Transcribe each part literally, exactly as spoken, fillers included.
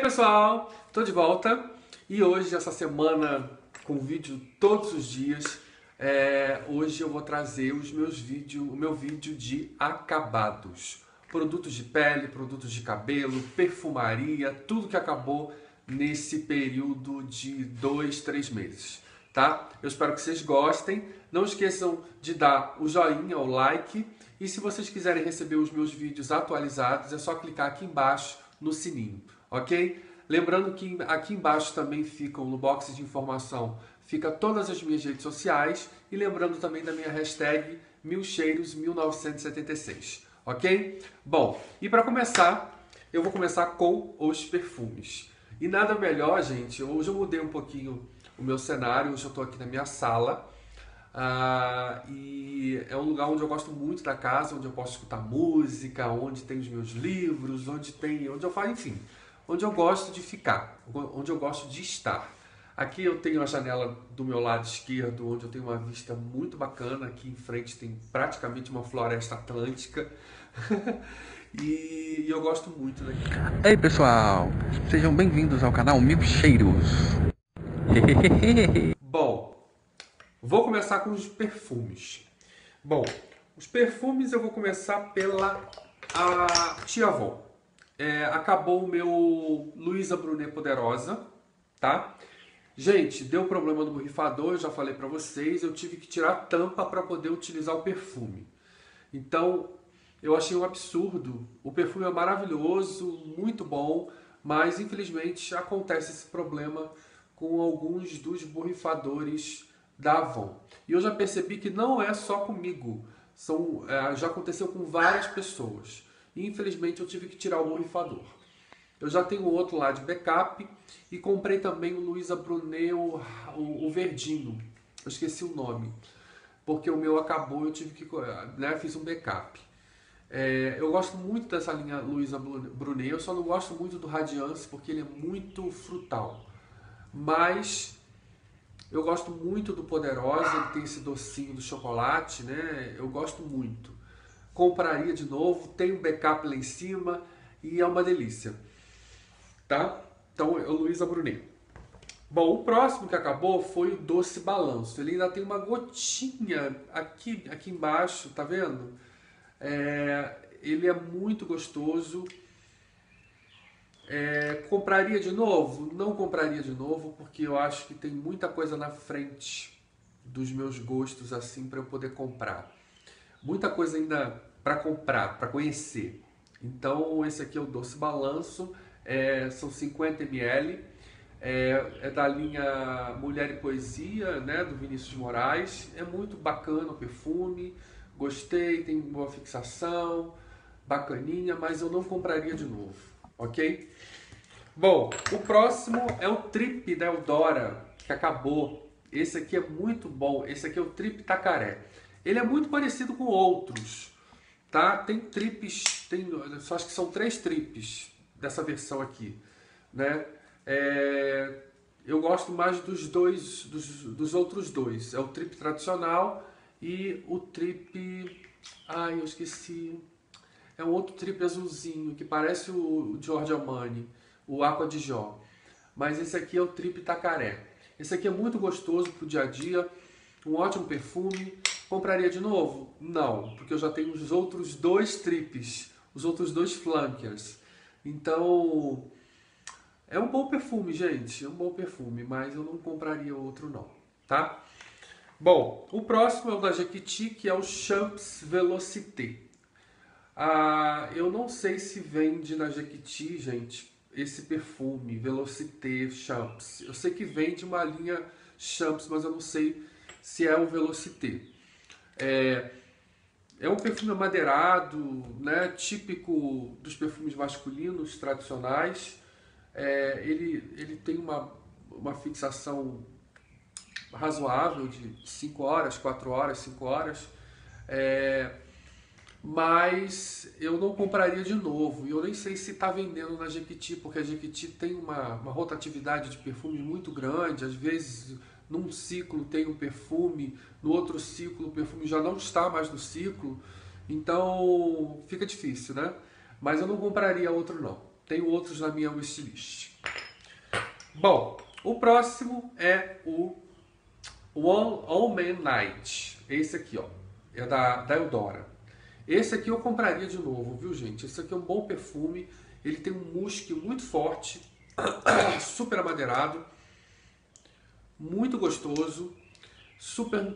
pessoal, estou de volta e hoje, essa semana, com vídeo todos os dias, é, hoje eu vou trazer os meus vídeos, o meu vídeo de acabados. Produtos de pele, produtos de cabelo, perfumaria, tudo que acabou nesse período de dois, três meses, tá? Eu espero que vocês gostem. Não esqueçam de dar o joinha, o like. E se vocês quiserem receber os meus vídeos atualizados, é só clicar aqui embaixo no sininho, ok? Lembrando que aqui embaixo também ficam, no box de informação, fica todas as minhas redes sociais. E lembrando também da minha hashtag mil cheiros mil novecentos e setenta e seis, ok? Bom, e para começar, eu vou começar com os perfumes. E nada melhor, gente, hoje eu mudei um pouquinho o meu cenário, hoje eu estou aqui na minha sala. Ah, e é um lugar onde eu gosto muito da casa, onde eu posso escutar música, onde tem os meus livros, onde tem, onde eu falo, enfim, onde eu gosto de ficar, onde eu gosto de estar. Aqui eu tenho a janela do meu lado esquerdo, onde eu tenho uma vista muito bacana. Aqui em frente tem praticamente uma floresta atlântica. E eu gosto muito daqui. Ei pessoal, sejam bem-vindos ao canal Mil Cheiros. Bom, vou começar com os perfumes. Bom, os perfumes eu vou começar pela a Tia Avon. É, acabou o meu Luisa Brunet Poderosa, tá? Gente, deu problema no borrifador, eu já falei pra vocês, eu tive que tirar a tampa para poder utilizar o perfume. Então, eu achei um absurdo. O perfume é maravilhoso, muito bom, mas infelizmente acontece esse problema com alguns dos borrifadores da Avon. E eu já percebi que não é só comigo, são, é, já aconteceu com várias pessoas. E infelizmente eu tive que tirar o borrifador. Eu já tenho outro lá de backup e comprei também o Luisa Brunet, o, o, o verdinho. Eu esqueci o nome, porque o meu acabou, eu tive que, né, fiz um backup. É, eu gosto muito dessa linha Luisa Brunet, eu só não gosto muito do Radiance porque ele é muito frutal. Mas eu gosto muito do Poderosa, ele tem esse docinho do chocolate, né? Eu gosto muito. Compraria de novo, tem um backup lá em cima e é uma delícia, tá? Então, é o Luisa Brunet. Bom, o próximo que acabou foi o Doce Balanço. Ele ainda tem uma gotinha aqui, aqui embaixo, tá vendo? É, ele é muito gostoso. É, compraria de novo? Não compraria de novo, porque eu acho que tem muita coisa na frente dos meus gostos assim para eu poder comprar. Muita coisa ainda para comprar, para conhecer. Então esse aqui é o Doce Balanço, é, são cinquenta mililitros, é, é da linha Mulher e Poesia, né, do Vinícius de Moraes. É muito bacana o perfume, gostei, tem boa fixação, bacaninha, mas eu não compraria de novo, ok? Bom, o próximo é o Trip da Eudora, que acabou. Esse aqui é muito bom, esse aqui é o Trip Tacaré. Ele é muito parecido com outros, tá? Tem trips, tem, só acho que são três trips dessa versão aqui, né? É, eu gosto mais dos dois, dos, dos outros dois. É o trip tradicional e o trip... Ai, eu esqueci. É um outro trip azulzinho, que parece o Giorgio Armani, o Aqua di Gio. Mas esse aqui é o Trip Tacaré. Esse aqui é muito gostoso pro dia a dia, um ótimo perfume. Compraria de novo? Não, porque eu já tenho os outros dois trips, os outros dois flankers. Então, é um bom perfume, gente, é um bom perfume, mas eu não compraria outro não, tá? Bom, o próximo é o da Jequiti, que é o Champs Velocité. Ah, eu não sei se vende na Jequiti, gente, esse perfume, Velocité Champs. Eu sei que vende uma linha Champs, mas eu não sei se é o Velocité. É, é um perfume amadeirado, né, típico dos perfumes masculinos tradicionais. É, ele, ele tem uma, uma fixação razoável de cinco horas, quatro horas, cinco horas. É, mas eu não compraria de novo. E eu nem sei se está vendendo na Jequiti, porque a Jequiti tem uma, uma rotatividade de perfumes muito grande. Às vezes, num ciclo tem um perfume, no outro ciclo o perfume já não está mais no ciclo. Então, fica difícil, né? Mas eu não compraria outro não. Tenho outros na minha wishlist. Bom, o próximo é o One All Man Night. Esse aqui, ó, é da, da Eudora. Esse aqui eu compraria de novo, viu, gente? Esse aqui é um bom perfume. Ele tem um musk muito forte, super amadeirado, muito gostoso, super.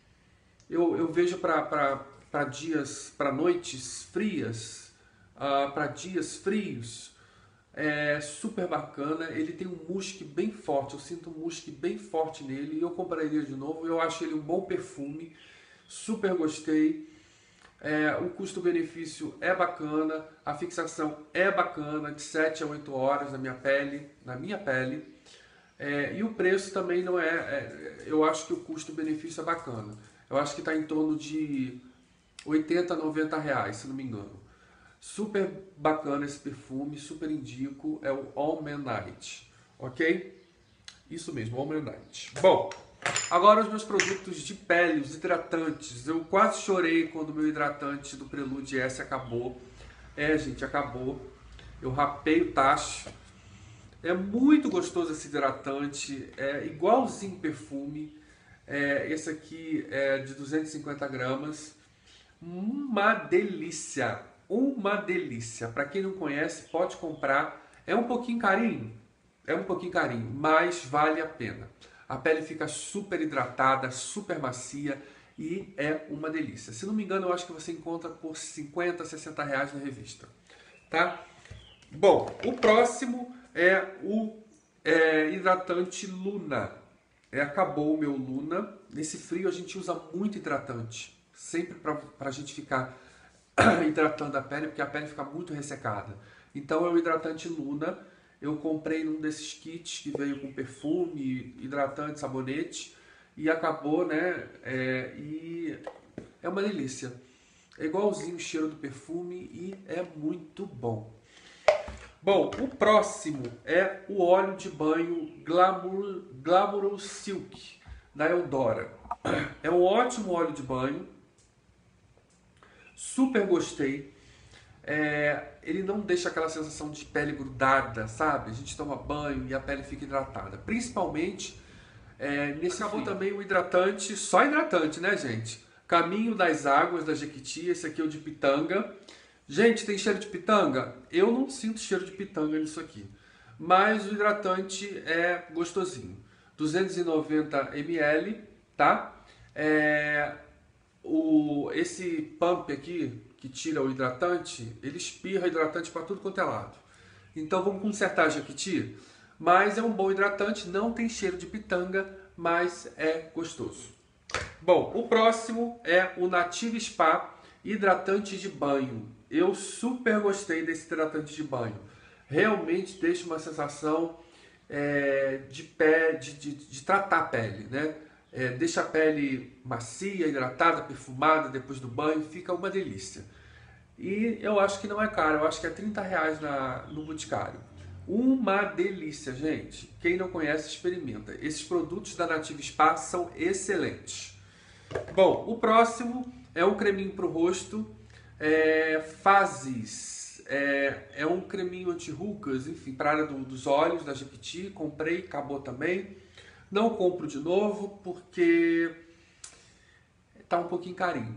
Eu, eu vejo para dias, para noites frias, uh, para dias frios. É super bacana, ele tem um musk bem forte, eu sinto um musk bem forte nele e eu compraria de novo. Eu acho ele um bom perfume, super gostei. É, o custo-benefício é bacana, a fixação é bacana, de sete a oito horas na minha pele, na minha pele. É, e o preço também não é, é, eu acho que o custo-benefício é bacana. Eu acho que está em torno de oitenta, noventa reais, se não me engano. Super bacana esse perfume, super indico, é o All Man Night, ok? Isso mesmo, All Man Night. Bom, agora os meus produtos de pele, os hidratantes. Eu quase chorei quando o meu hidratante do Prelude S acabou. É, gente, acabou. Eu rapei o tacho. É muito gostoso esse hidratante, é igualzinho perfume. É, esse aqui é de duzentos e cinquenta gramas. Uma delícia! Uma delícia. Para quem não conhece, pode comprar. É um pouquinho carinho, é um pouquinho carinho, mas vale a pena. A pele fica super hidratada, super macia e é uma delícia. Se não me engano, eu acho que você encontra por cinquenta, sessenta reais na revista, tá? Bom, o próximo é o é, hidratante Luna. É, acabou o meu Luna. Nesse frio a gente usa muito hidratante, sempre para a gente ficar hidratando a pele, porque a pele fica muito ressecada. Então é o hidratante Luna. Eu comprei num desses kits que veio com perfume, hidratante, sabonete e acabou, né? É, e é uma delícia. É igualzinho o cheiro do perfume e é muito bom. Bom, o próximo é o óleo de banho Glamour, Glamorous Silk da Eudora. É um ótimo óleo de banho. Super gostei. É, ele não deixa aquela sensação de pele grudada, sabe? A gente toma banho e a pele fica hidratada. Principalmente é, nesse Acabou frio. Também o hidratante, só hidratante, né, gente? Caminho das Águas da Jequiti, esse aqui é o de pitanga. Gente, tem cheiro de pitanga? Eu não sinto cheiro de pitanga nisso aqui. Mas o hidratante é gostosinho. duzentos e noventa mililitros, tá? É, o, esse pump aqui, que tira o hidratante, ele espirra hidratante para tudo quanto é lado. Então vamos consertar a Jequiti. Mas é um bom hidratante, não tem cheiro de pitanga, mas é gostoso. Bom, o próximo é o Native Spa hidratante de banho. Eu super gostei desse hidratante de banho. Realmente deixa uma sensação é, de, pé, de, de, de tratar a pele, né? É, deixa a pele macia, hidratada, perfumada depois do banho, fica uma delícia. E eu acho que não é caro, eu acho que é trinta reais na, no Boticário. Uma delícia, gente. Quem não conhece, experimenta. Esses produtos da Native Spa são excelentes. Bom, o próximo é um creminho para o rosto, é, Fases. É, é um creminho anti-rugas, enfim, para a área do, dos olhos, da Jequiti. Comprei, acabou também. Não compro de novo porque tá um pouquinho carinho.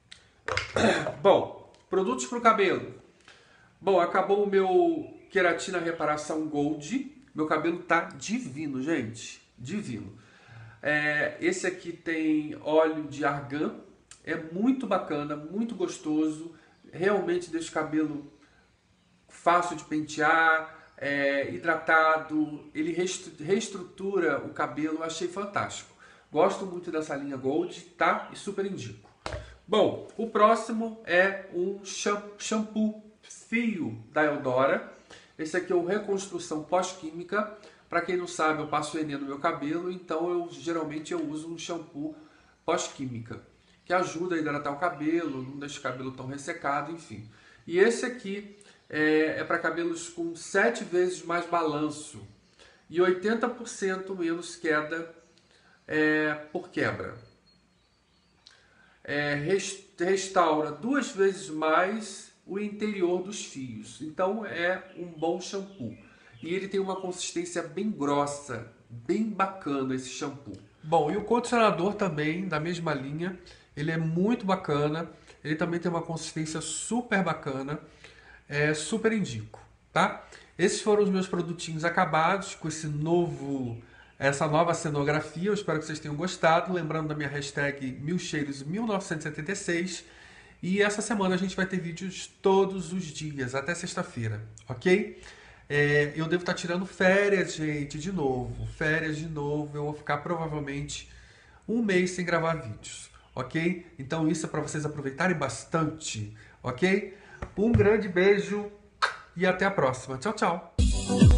Bom, produtos para o cabelo. Bom, acabou o meu Queratina Reparação Gold. Meu cabelo tá divino, gente. Divino. É, esse aqui tem óleo de argan. É muito bacana, muito gostoso. Realmente deixa o cabelo fácil de pentear. É, hidratado, ele reestrutura o cabelo, eu achei fantástico. Gosto muito dessa linha Gold, tá? E super indico. Bom, o próximo é um shampoo fio da Eudora. Esse aqui é o Reconstrução Pós-Química. Para quem não sabe, eu passo Enê no meu cabelo, então eu geralmente eu uso um shampoo pós-química, que ajuda a hidratar o cabelo, não deixa o cabelo tão ressecado, enfim. E esse aqui é, é para cabelos com sete vezes mais balanço e oitenta por cento menos queda é, por quebra. É, restaura duas vezes mais o interior dos fios. Então é um bom shampoo. E ele tem uma consistência bem grossa, bem bacana esse shampoo. Bom, e o condicionador também, da mesma linha, ele é muito bacana. Ele também tem uma consistência super bacana. É, super indico, tá? Esses foram os meus produtinhos acabados com esse novo, essa nova cenografia. Eu espero que vocês tenham gostado. Lembrando da minha hashtag mil cheiros mil novecentos e setenta e seis. E essa semana a gente vai ter vídeos todos os dias, até sexta-feira, ok? É, eu devo estar tirando férias, gente, de novo. Férias de novo. Eu vou ficar provavelmente um mês sem gravar vídeos, ok? Então isso é para vocês aproveitarem bastante, ok? Um grande beijo e até a próxima. Tchau, tchau!